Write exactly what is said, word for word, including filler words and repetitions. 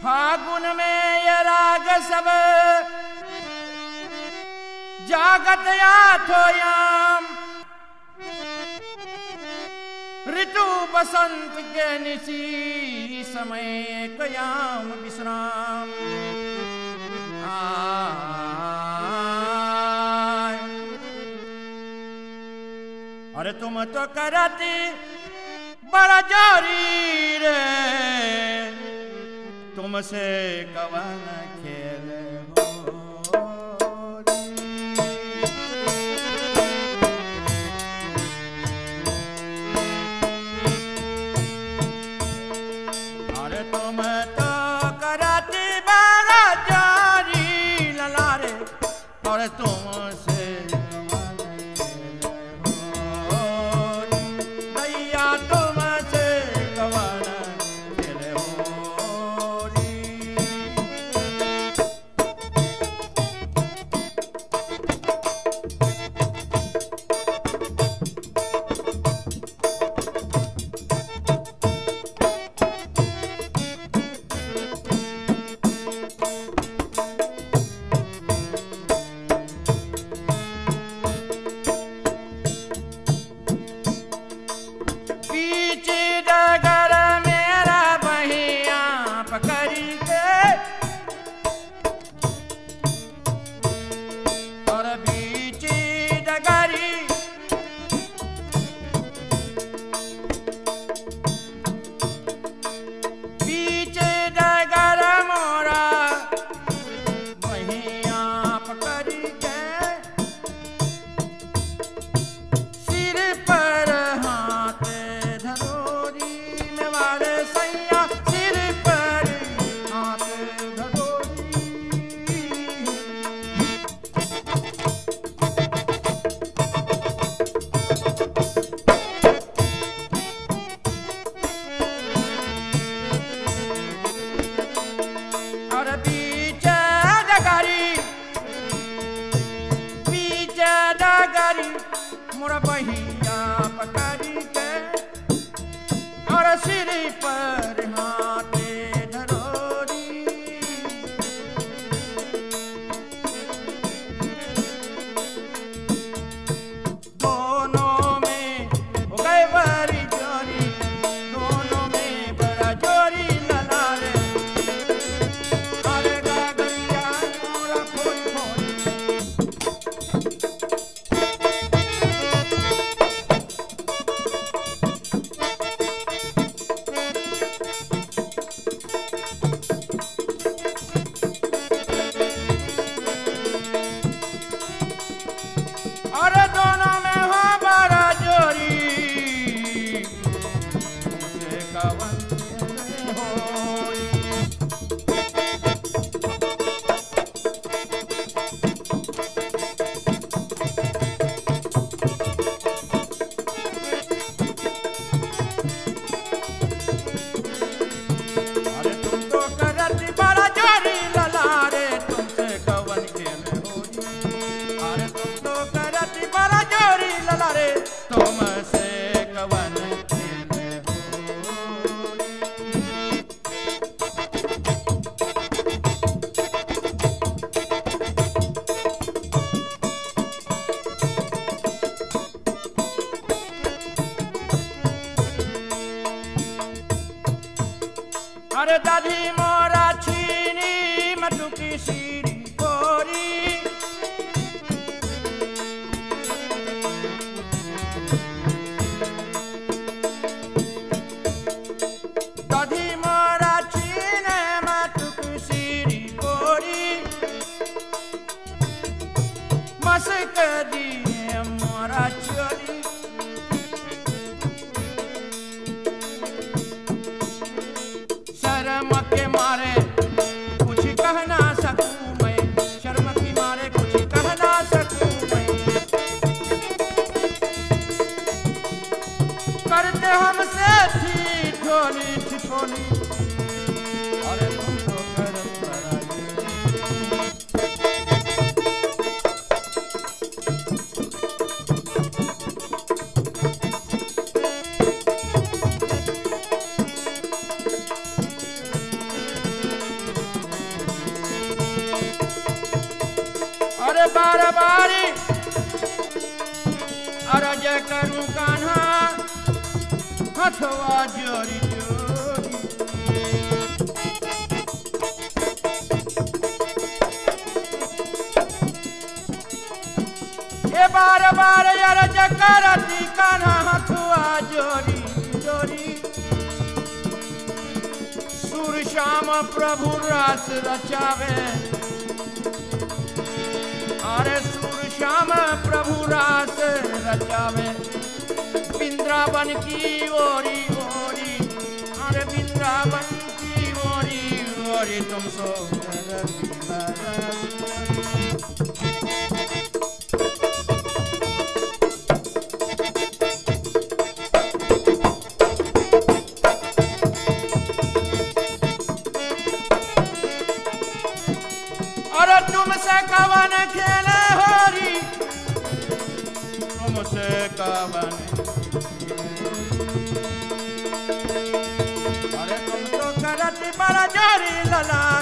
फागुन में ये राग सब जागत याथोयाम, ऋतु बसंत के निशी समय कयाम विश्राम। अरे तुम तो करती बड़ा जोरी रे, तुमसे कवन खेल हो। अरे तुम तो करती बड़ा जोरी लला रे, और तुमसे मोरा बहिया पकड़ी के, और सिर पर हाथे धरोरी। दोनों में हो गए बड़ी जोरी, दोनों में बड़ा जोरी लला रे। अरे गागरिया मोरा खोल खोल, अरे दादी मोरा छीनी मटुकी सीरी कोरी। दादी मोरा छीने मटुकी सीरी कोरी, मस्क दी मोरा चोरी। शर्म के मारे कुछ कह ना सकूं मैं, शर्म के मारे कुछ कह ना सकूं मैं। करते हमसे थी ठोली ठिठोली, अरे तुम तो करम कराई। बार बारी अरज करूं कान्हा हथवा जोरी जोरी। ये बार बार अरज करती कान्हा हथवा जोरी जोरी। सुर श्याम प्रभु रास रचावे अरे सुर श्याम प्रभु रास रचावे वृंदावन की ओरी ओरी। अरे वृंदावन की ओरी ओरी तुम सो अरे तुमसे कवन खेले होरी तुमसे कवन। अरे तुम तो करत बड़ा जोरी लला